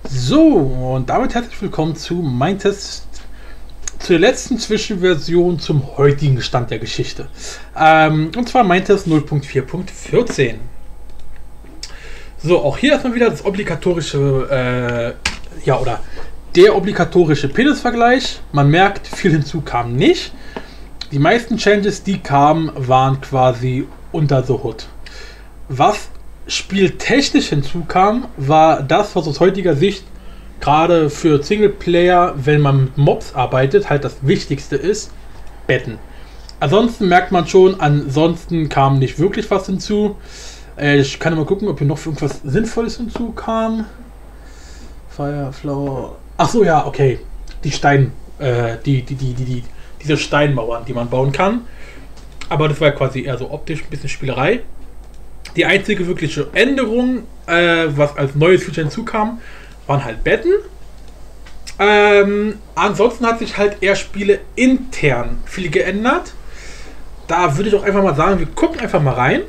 So, und damit herzlich willkommen zu Mindtest, zur letzten Zwischenversion zum heutigen Stand der Geschichte. Und zwar Mindtest 0.4.14. So, auch hier erstmal wieder das obligatorische, oder der obligatorische Penis-Vergleich. Man merkt, viel hinzu kam nicht. Die meisten Changes, die kamen, waren quasi unter the hood. Was spieltechnisch hinzukam, war das, was aus heutiger Sicht gerade für Singleplayer, wenn man mit Mobs arbeitet, halt das Wichtigste ist: Betten. Ansonsten merkt man schon, ansonsten kam nicht wirklich was hinzu. Ich kann mal gucken, ob hier noch irgendwas Sinnvolles hinzukam. Fireflower. Achso, ja, okay. Die diese Steinmauern, die man bauen kann. Aber das war quasi eher so optisch, ein bisschen Spielerei. Die einzige wirkliche Änderung, was als neues Feature hinzukam, waren halt Betten. Ansonsten hat sich halt eher Spiele intern viel geändert. Da würde ich auch einfach mal sagen, wir gucken einfach mal rein.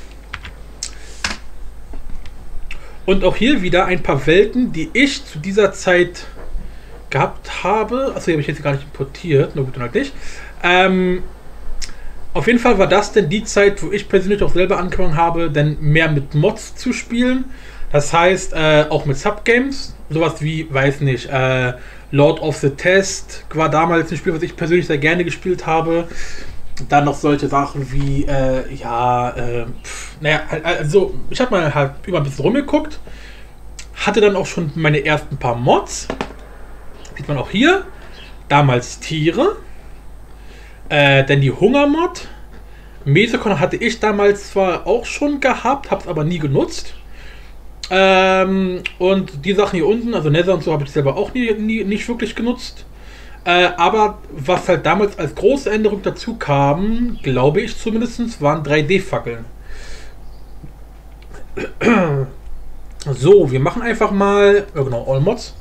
Und auch hier wieder ein paar Welten, die ich zu dieser Zeit gehabt habe. Achso, die habe ich jetzt gar nicht importiert. Na gut, dann halt nicht. Auf jeden Fall war das denn die Zeit, wo ich persönlich auch selber angefangen habe, denn mehr mit Mods zu spielen. Das heißt, auch mit Subgames. Sowas wie, weiß nicht, Lord of the Test war damals ein Spiel, was ich persönlich sehr gerne gespielt habe. Dann noch solche Sachen wie, also ich habe mal halt über ein bisschen rumgeguckt. Hatte dann auch schon meine ersten paar Mods. Sieht man auch hier. Damals Tiere. Denn die Hungermod. Mesocon hatte ich damals zwar auch schon gehabt, habe es aber nie genutzt. Und die Sachen hier unten, also Nether und so, habe ich selber auch nicht wirklich genutzt. Aber was halt damals als große Änderung dazu kam, glaube ich zumindest, waren 3D-Fackeln. So, wir machen einfach mal, genau, All Mods.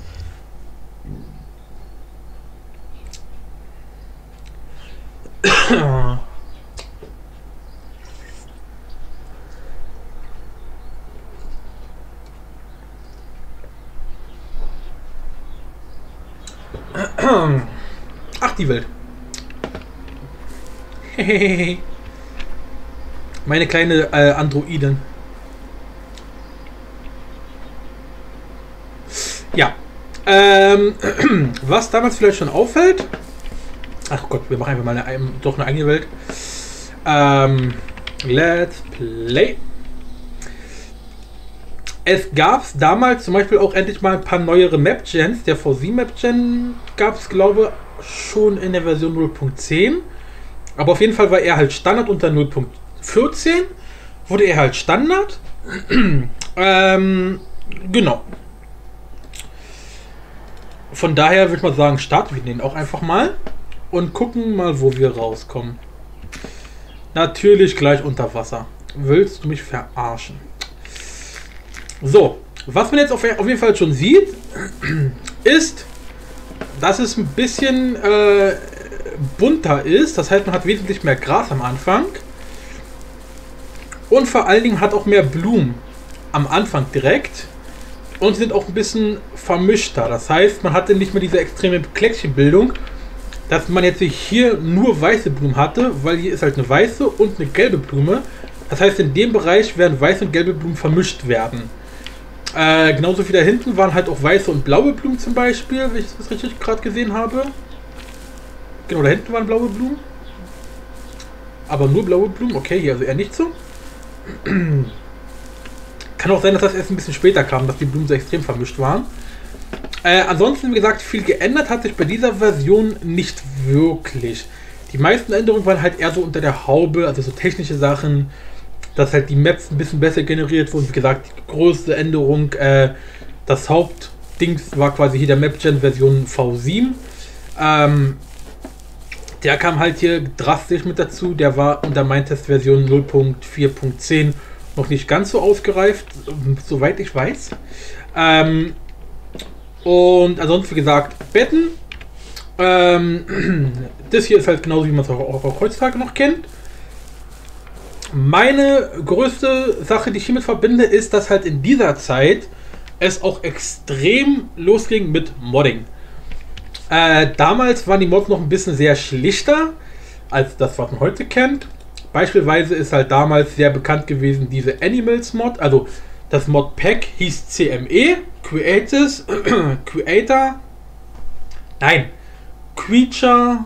Ach, die Welt. Meine kleine Androidin. Ja. Was damals vielleicht schon auffällt. Ach Gott, wir machen einfach mal doch eine eigene Welt. Let's play. Es gab damals zum Beispiel auch endlich mal ein paar neuere Map-Gens. Der VC-Map-Gen gab es, glaube ich, schon in der Version 0.10. Aber auf jeden Fall war er halt Standard unter 0.14. Wurde er halt Standard. Genau. Von daher würde ich mal sagen, starten wir den auch einfach mal. Und gucken mal, wo wir rauskommen. Natürlich gleich unter Wasser. Willst du mich verarschen? So, was man jetzt auf jeden Fall schon sieht, ist, dass es ein bisschen bunter ist. Das heißt, man hat wesentlich mehr Gras am Anfang. Und vor allen Dingen hat auch mehr Blumen am Anfang direkt. Und sind auch ein bisschen vermischter. Das heißt, man hatte nicht mehr diese extreme Kleckchenbildung, dass man jetzt hier nur weiße Blumen hatte, weil hier ist halt eine weiße und eine gelbe Blume. Das heißt, in dem Bereich werden weiße und gelbe Blumen vermischt werden. Genauso wie da hinten waren halt auch weiße und blaue Blumen zum Beispiel, wenn ich das richtig gerade gesehen habe. Genau, da hinten waren blaue Blumen. Aber nur blaue Blumen, okay, hier also eher nicht so. Kann auch sein, dass das erst ein bisschen später kam, dass die Blumen so extrem vermischt waren. Ansonsten, wie gesagt, viel geändert hat sich bei dieser Version nicht wirklich. Die meisten Änderungen waren halt eher so unter der Haube, also so technische Sachen, dass halt die Maps ein bisschen besser generiert wurden. Wie gesagt, die größte Änderung, das Hauptdings war quasi hier der Map-Gen Version V7. Der kam halt hier drastisch mit dazu. Der war unter Mindtest Version 0.4.10 noch nicht ganz so ausgereift, soweit ich weiß. Und ansonsten, wie gesagt, Betten. Das hier ist halt genauso, wie man es auch heutzutage noch kennt. Meine größte Sache, die ich hiermit verbinde, ist, dass halt in dieser Zeit es auch extrem losging mit Modding. Damals waren die Mods noch ein bisschen sehr schlichter als das, was man heute kennt. Beispielsweise ist halt damals sehr bekannt gewesen diese Animals Mod, also das Modpack hieß CME, Creature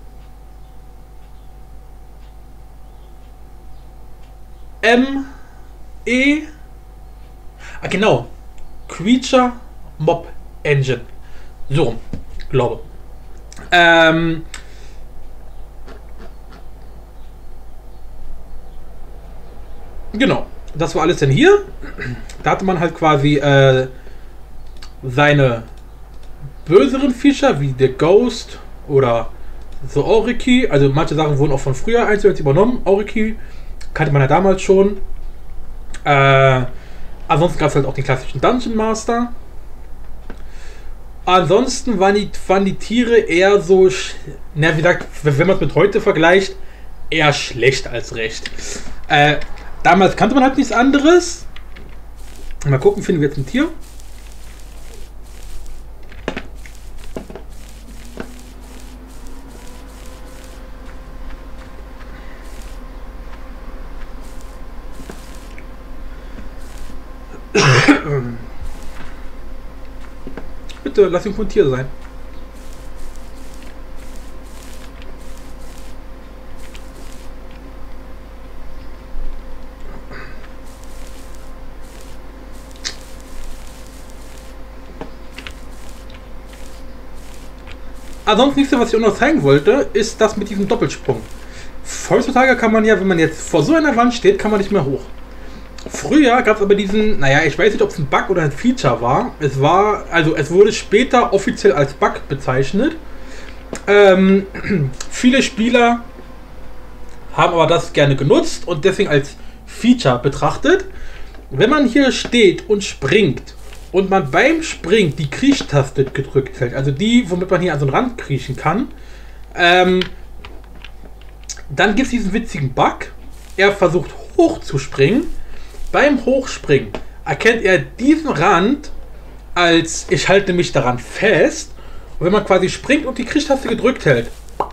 ME, genau, Creature Mob Engine, so rum, glaube. Genau, das war alles denn hier. Da hatte man halt quasi seine böseren Feature wie der Ghost oder so Auriki. Also manche Sachen wurden auch von früher einzeln übernommen. Auriki kannte man ja damals schon. Ansonsten gab es halt auch den klassischen Dungeon Master. Ansonsten waren die Tiere eher so, na, wie gesagt, wenn man es mit heute vergleicht, eher schlecht als recht. Damals kannte man halt nichts anderes. Mal gucken, finden wir jetzt ein Tier. Bitte, lass ihn ein Tier sein. Ansonsten nichts, was ich auch noch zeigen wollte, ist das mit diesem Doppelsprung. Heutzutage kann man ja, wenn man jetzt vor so einer Wand steht, kann man nicht mehr hoch. Früher gab es aber diesen, naja, ich weiß nicht, ob es ein Bug oder ein Feature war. Es wurde später offiziell als Bug bezeichnet. Viele Spieler haben aber das gerne genutzt und deswegen als Feature betrachtet. Wenn man hier steht und springt und man beim Springen die Kriechtaste gedrückt hält, also die, womit man hier an so einen Rand kriechen kann, dann gibt es diesen witzigen Bug. Er versucht hoch zu springen. Beim Hochspringen erkennt er diesen Rand als ich halte mich daran fest. Und wenn man quasi springt und die Kriechtaste gedrückt hält,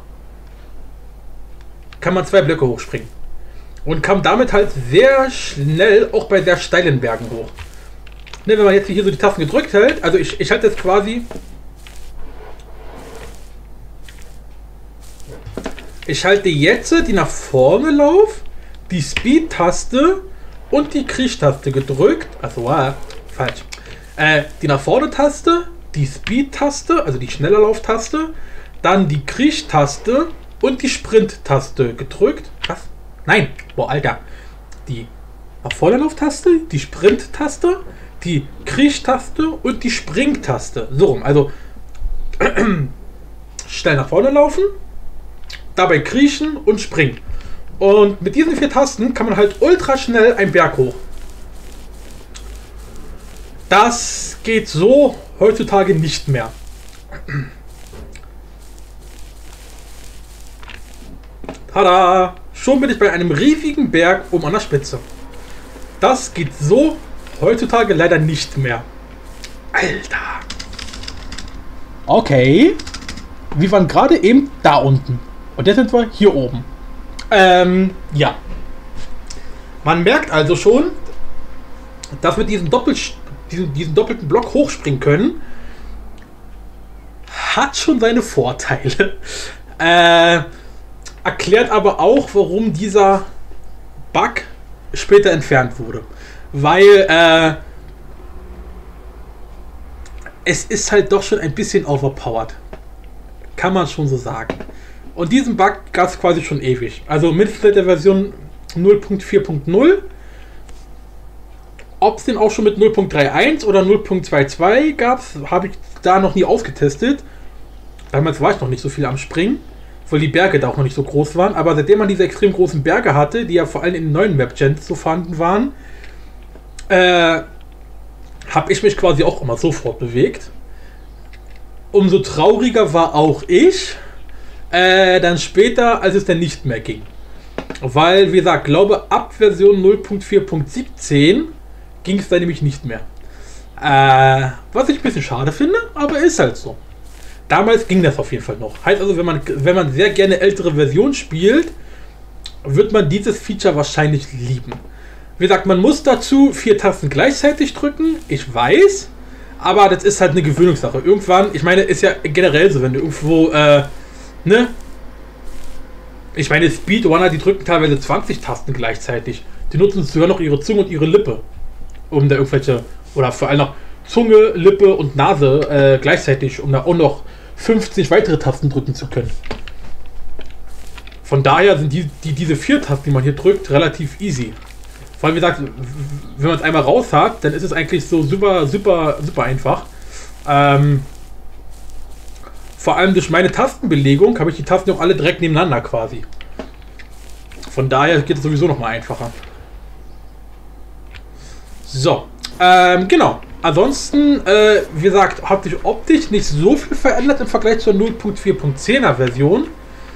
kann man 2 Blöcke hochspringen. Und kam damit halt sehr schnell auch bei sehr steilen Bergen hoch. Ne, wenn man jetzt hier so die Tasten gedrückt hält, also ich halte jetzt quasi... Ich halte jetzt die nach vorne Lauf, die Speed-Taste und die Kriechtaste gedrückt. Also, falsch. Die nach vorne Taste, die Speed-Taste, also die schneller Lauftaste, dann die Kriechtaste und die Sprint-Taste gedrückt. Was? Nein, boah, Alter. Die nach vorne Lauftaste, die Sprint-Taste, die Kriechtaste und die Spring-Taste. So rum, also schnell nach vorne laufen, dabei kriechen und springen. Und mit diesen 4 Tasten kann man halt ultra schnell einen Berg hoch. Das geht so heutzutage nicht mehr. Tada! Schon bin ich bei einem riesigen Berg oben an der Spitze. Das geht so heutzutage leider nicht mehr. Alter! Okay. Wir waren gerade eben da unten. Und jetzt sind wir hier oben. Ja. Man merkt also schon, dass wir diesen doppelten Block hochspringen können. Hat schon seine Vorteile. Erklärt aber auch, warum dieser Bug später entfernt wurde. Weil es ist halt doch schon ein bisschen overpowered. Kann man schon so sagen. Und diesen Bug gab es quasi schon ewig. Also mit der Version 0.4.0. Ob es den auch schon mit 0.31 oder 0.22 gab, habe ich da noch nie ausgetestet. Damals war ich noch nicht so viel am Springen, weil die Berge da auch noch nicht so groß waren. Aber seitdem man diese extrem großen Berge hatte, die ja vor allem in den neuen Map-Gens so vorhanden waren, habe ich mich quasi auch immer sofort bewegt. Umso trauriger war auch ich, dann später, als es dann nicht mehr ging. Weil, wie gesagt, glaube ab Version 0.4.17 ging es dann nämlich nicht mehr. Was ich ein bisschen schade finde, aber ist halt so. Damals ging das auf jeden Fall noch. Heißt also, wenn man sehr gerne ältere Versionen spielt, wird man dieses Feature wahrscheinlich lieben. Wie gesagt, man muss dazu 4 Tasten gleichzeitig drücken. Ich weiß, aber das ist halt eine Gewöhnungssache. Irgendwann, ich meine, ist ja generell so, wenn du irgendwo, ne? Ich meine, Speedrunner, die drücken teilweise 20 Tasten gleichzeitig. Die nutzen sogar noch ihre Zunge und ihre Lippe, um da irgendwelche, oder vor allem noch Zunge, Lippe und Nase gleichzeitig, um da auch noch 50 weitere Tasten drücken zu können. Von daher sind diese 4 Tasten, die man hier drückt, relativ easy. Vor allem, wie gesagt, wenn man es einmal raus hat, dann ist es eigentlich so super, super, super einfach. Vor allem durch meine Tastenbelegung habe ich die Tasten auch alle direkt nebeneinander quasi. Von daher geht es sowieso nochmal einfacher. So, genau. Ansonsten, wie gesagt, hat sich optisch nicht so viel verändert im Vergleich zur 0.4.10er Version.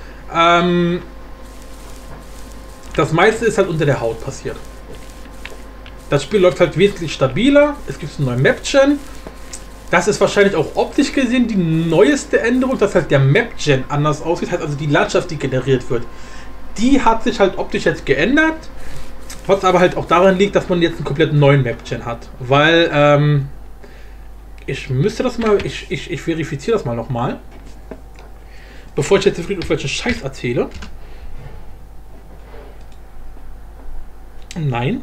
Das meiste ist halt unter der Haut passiert. Das Spiel läuft halt wesentlich stabiler. Es gibt einen neuen Map-Gen. Das ist wahrscheinlich auch optisch gesehen die neueste Änderung, dass halt der Map-Gen anders aussieht. Heißt also die Landschaft, die generiert wird. Die hat sich halt optisch jetzt geändert. Was aber halt auch daran liegt, dass man jetzt einen komplett neuen Map-Gen hat. Weil, ich müsste das mal, ich verifiziere das mal nochmal. Bevor ich jetzt irgendwelche Scheiß erzähle. Nein.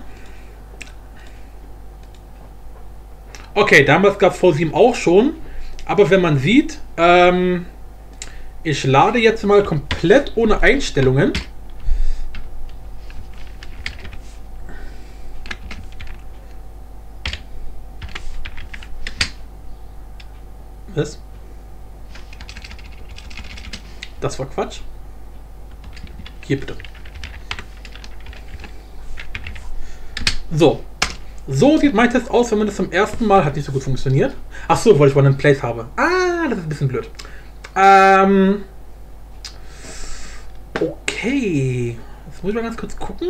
Okay, damals gab es V7 auch schon. Aber wenn man sieht, ich lade jetzt mal komplett ohne Einstellungen. Was? Das war Quatsch. Hier bitte. So. So sieht mein Test aus, wenn man das zum ersten Mal hat nicht so gut funktioniert. Achso, weil ich One in Place habe. Ah, das ist ein bisschen blöd. Okay. Jetzt muss ich mal ganz kurz gucken.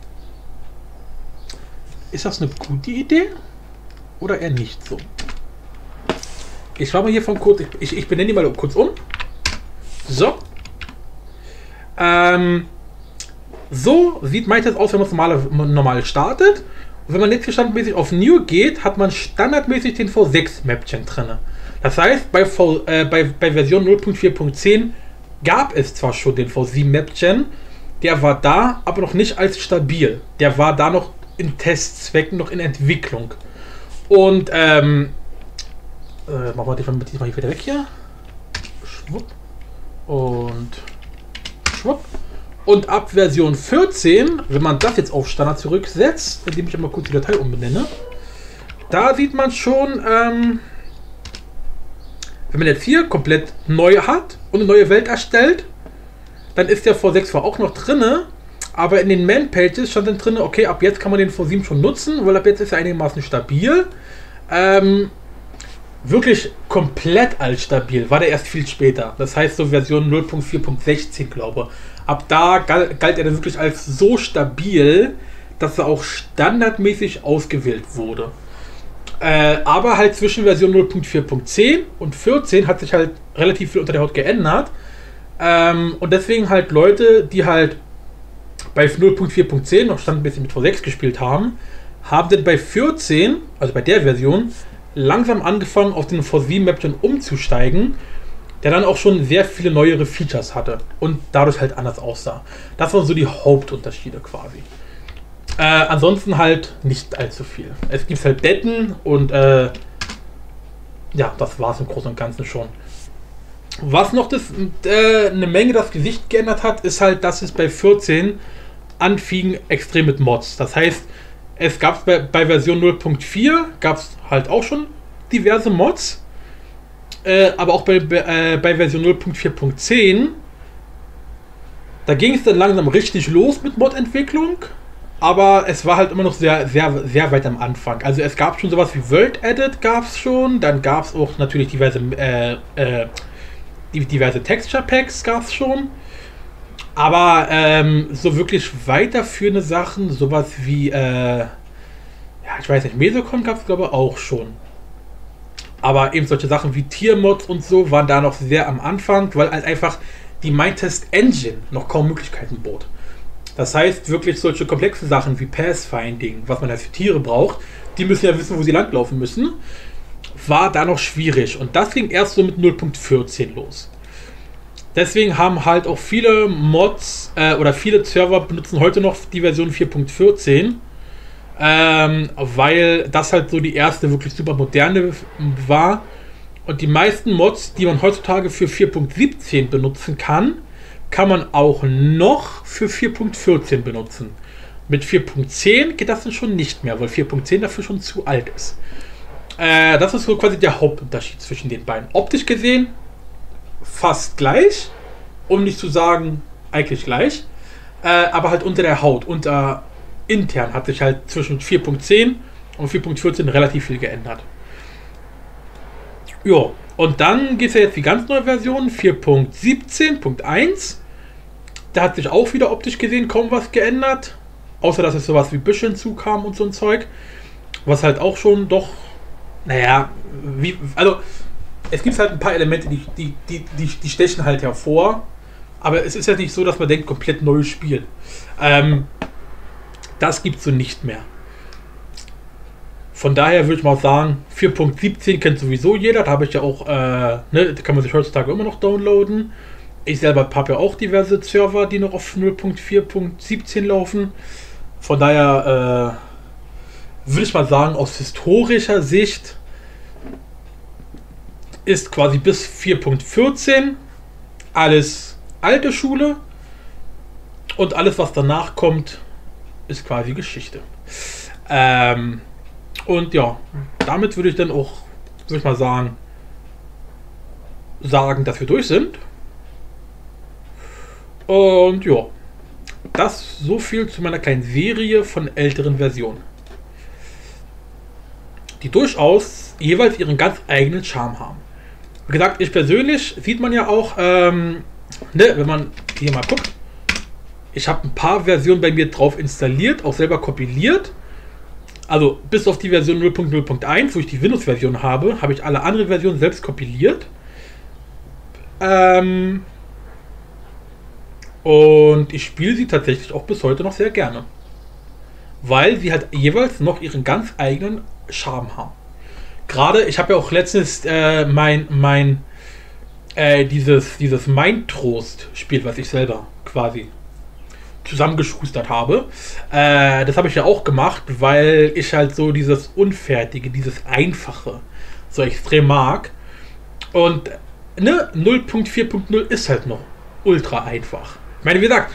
Ist das eine gute Idee? Oder eher nicht so? Ich schaue mal hier von kurz. Ich benenne die mal kurz um. So. So sieht mein Test aus, wenn man es normal startet. Und wenn man jetzt hier standardmäßig auf New geht, hat man standardmäßig den V6 Map-Gen drin. Das heißt, bei Version 0.4.10 gab es zwar schon den V7 Map-Gen, der war da, aber noch nicht als stabil. Der war da noch in Testzwecken, noch in Entwicklung. Und, machen wir die mal hier wieder weg hier. Schwupp. Und schwupp. Und ab Version 14, wenn man das jetzt auf Standard zurücksetzt, indem ich einmal kurz die Datei umbenenne, da sieht man schon, wenn man jetzt hier komplett neu hat und eine neue Welt erstellt, dann ist der V6 zwar auch noch drinne, aber in den Man-Pages stand dann drin, okay, ab jetzt kann man den V7 schon nutzen, weil ab jetzt ist er einigermaßen stabil. Wirklich komplett als stabil war der erst viel später. Das heißt so Version 0.4.16, glaube ich. Ab da galt er dann wirklich als so stabil, dass er auch standardmäßig ausgewählt wurde. Aber halt zwischen Version 0.4.10 und 14 hat sich halt relativ viel unter der Haut geändert. Und deswegen halt Leute, die halt bei 0.4.10 noch standardmäßig mit V6 gespielt haben, haben dann bei 14, also bei der Version, langsam angefangen auf den V7 Map-Gen umzusteigen, der dann auch schon sehr viele neuere Features hatte und dadurch halt anders aussah. Das waren so die Hauptunterschiede quasi. Ansonsten halt nicht allzu viel. Es gibt halt Betten und ja, das war es im Großen und Ganzen schon. Was noch eine Menge das Gesicht geändert hat, ist halt, dass es bei 14 anfing extrem mit Mods. Das heißt, es gab bei Version 0.4 gab es halt auch schon diverse Mods. Aber auch bei Version 0.4.10, da ging es dann langsam richtig los mit Mod-Entwicklung, aber es war halt immer noch sehr, sehr, sehr weit am Anfang. Also es gab schon sowas wie World Edit gab es schon, dann gab es auch natürlich diverse Texture Packs gab es schon, aber so wirklich weiterführende Sachen, sowas wie, ja ich weiß nicht, Mesocon gab es glaube ich auch schon. Aber eben solche Sachen wie Tiermods und so waren da noch sehr am Anfang, weil halt einfach die Mindtest Engine noch kaum Möglichkeiten bot. Das heißt, wirklich solche komplexen Sachen wie Pathfinding, was man halt für Tiere braucht, die müssen ja wissen, wo sie langlaufen müssen, war da noch schwierig. Und das ging erst so mit 0.14 los. Deswegen haben halt auch viele Mods oder viele Server benutzen heute noch die Version 4.14, weil das halt so die erste wirklich super moderne war. Und die meisten Mods, die man heutzutage für 4.17 benutzen kann, kann man auch noch für 4.14 benutzen. Mit 4.10 geht das dann schon nicht mehr, weil 4.10 dafür schon zu alt ist. Das ist so quasi der Hauptunterschied zwischen den beiden. Optisch gesehen fast gleich, um nicht zu sagen eigentlich gleich, aber halt unter der Haut, intern hat sich halt zwischen 4.10 und 4.14 relativ viel geändert. Ja, und dann geht es ja jetzt die ganz neue Version, 4.17.1. Da hat sich auch wieder optisch gesehen kaum was geändert. Außer, dass es sowas wie Büsche hinzukam und so ein Zeug. Was halt auch schon doch, naja, also es gibt halt ein paar Elemente, die stechen halt hervor. Aber es ist ja nicht so, dass man denkt, komplett neues Spiel. Das gibt es so nicht mehr. Von daher würde ich mal sagen, 4.17 kennt sowieso jeder. Da habe ich ja auch, da kann man sich heutzutage immer noch downloaden. Ich selber habe ja auch diverse Server, die noch auf 0.4.17 laufen. Von daher würde ich mal sagen, aus historischer Sicht ist quasi bis 4.14 alles alte Schule und alles, was danach kommt, ist quasi Geschichte. Und ja, damit würde ich dann auch, würde ich mal sagen, dass wir durch sind. Und ja, das so viel zu meiner kleinen Serie von älteren Versionen, die durchaus jeweils ihren ganz eigenen Charme haben. Wie gesagt, ich persönlich, sieht man ja auch, wenn man hier mal guckt, ich habe ein paar Versionen bei mir drauf installiert, auch selber kompiliert. Also bis auf die Version 0.0.1, wo ich die Windows-Version habe, habe ich alle anderen Versionen selbst kompiliert. Und ich spiele sie tatsächlich auch bis heute noch sehr gerne. Weil sie halt jeweils noch ihren ganz eigenen Charme haben. Gerade, ich habe ja auch letztens dieses Mind-Trost-Spiel, was ich selber quasi zusammengeschustert habe. Das habe ich ja auch gemacht, weil ich halt so dieses Unfertige, dieses Einfache so extrem mag. Und 0.4.0 ist halt noch ultra einfach. Ich meine, wie gesagt,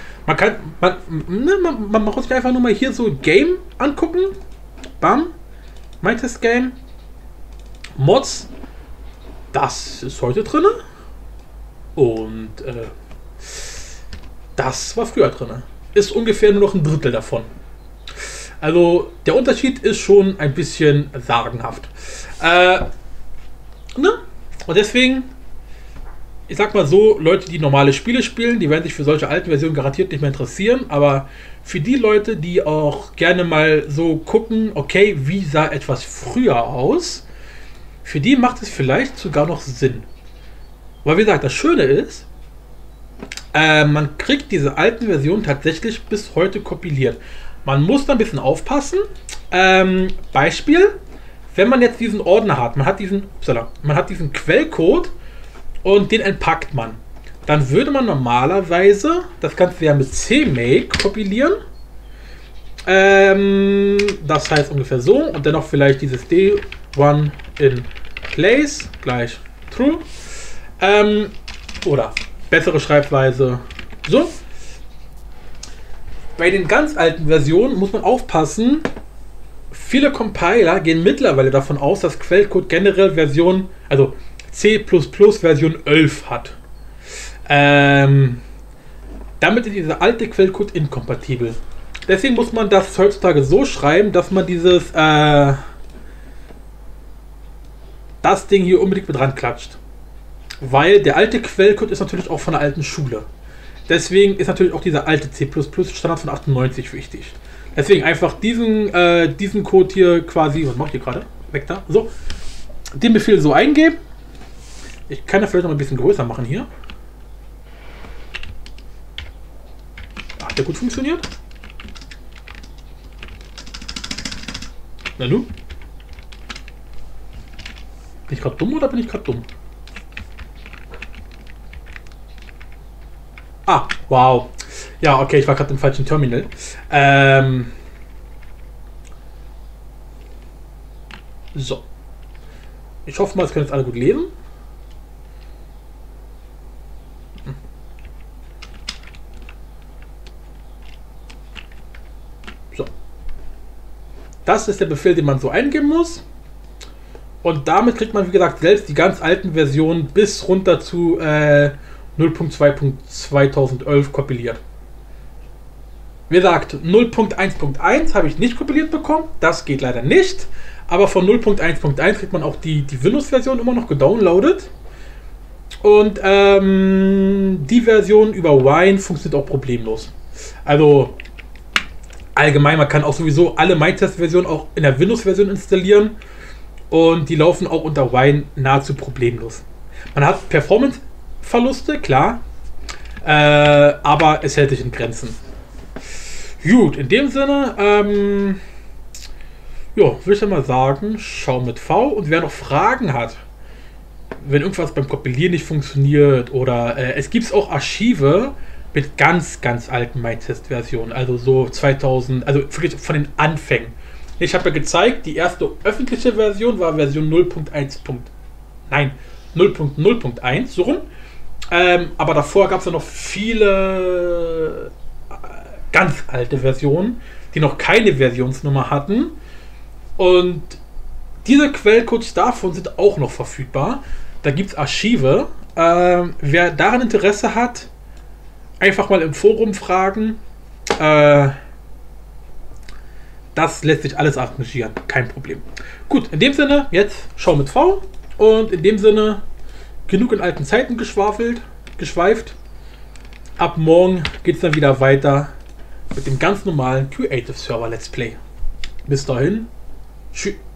man muss sich einfach nur mal hier so Game angucken. Bam. Mindtest Game. Mods. Das ist heute drin. Und das war früher drin. Ist ungefähr nur noch ein Drittel davon. Also der Unterschied ist schon ein bisschen sagenhaft. Und deswegen, ich sag mal so, Leute, die normale Spiele spielen, die werden sich für solche alten Versionen garantiert nicht mehr interessieren, aber für die Leute, die auch gerne mal so gucken, okay, wie sah etwas früher aus, für die macht es vielleicht sogar noch Sinn. Weil wie gesagt, das Schöne ist, man kriegt diese alten Versionen tatsächlich bis heute kompiliert. Man muss da ein bisschen aufpassen. Beispiel, wenn man jetzt diesen Ordner hat, man hat diesen Quellcode und den entpackt man. Dann würde man normalerweise das Ganze ja mit CMake kompilieren. Das heißt ungefähr so. Und dennoch vielleicht dieses D1 in place gleich true. Oder bessere Schreibweise so. Bei den ganz alten Versionen muss man aufpassen. Viele Compiler gehen mittlerweile davon aus, dass Quellcode generell Version, also C++ Version 11 hat. Damit ist dieser alte Quellcode inkompatibel. Deswegen muss man das heutzutage so schreiben, dass man das Ding hier unbedingt mit dran klatscht. Weil der alte Quellcode ist natürlich auch von der alten Schule. Deswegen ist natürlich auch dieser alte C++ Standard von 98 wichtig. Deswegen einfach diesen Code hier quasi, was macht ihr gerade? Weg da, so. den Befehl so eingeben. Ich kann das vielleicht noch ein bisschen größer machen hier. Hat der gut funktioniert? Na nun? Bin ich gerade dumm oder bin ich gerade dumm? Ah, wow. Ja, okay, ich war gerade im falschen Terminal. So. Ich hoffe mal, es können jetzt alle gut lesen. So. Das ist der Befehl, den man so eingeben muss. Und damit kriegt man, wie gesagt, selbst die ganz alten Versionen bis runter zu 0.2.2011 kompiliert. Wie gesagt, 0.1.1 habe ich nicht kompiliert bekommen. Das geht leider nicht. Aber von 0.1.1 kriegt man auch die Windows-Version immer noch gedownloadet. Und die Version über Wine funktioniert auch problemlos. Also allgemein, man kann auch sowieso alle MyTest-Versionen auch in der Windows-Version installieren. Und die laufen auch unter Wine nahezu problemlos. Man hat Performance-Verluste, klar. Aber es hält sich in Grenzen. Gut, in dem Sinne, ja, würde ich mal sagen, schau mit V. Und wer noch Fragen hat, wenn irgendwas beim Kompilieren nicht funktioniert oder es gibt auch Archive mit ganz, ganz alten MyTest-Versionen, also so 2000, also wirklich von den Anfängen. Ich habe ja gezeigt, die erste öffentliche Version war Version 0.0.1, so rum. Aber davor gab es ja noch viele ganz alte Versionen, die noch keine Versionsnummer hatten. Und diese Quellcodes davon sind auch noch verfügbar. Da gibt es Archive. Wer daran Interesse hat, einfach mal im Forum fragen. Das lässt sich alles arrangieren. Kein Problem. Gut, in dem Sinne, jetzt schau mit V. Und in dem Sinne, genug in alten Zeiten geschweift. Ab morgen geht es dann wieder weiter mit dem ganz normalen Creative Server Let's Play. Bis dahin, tschüss.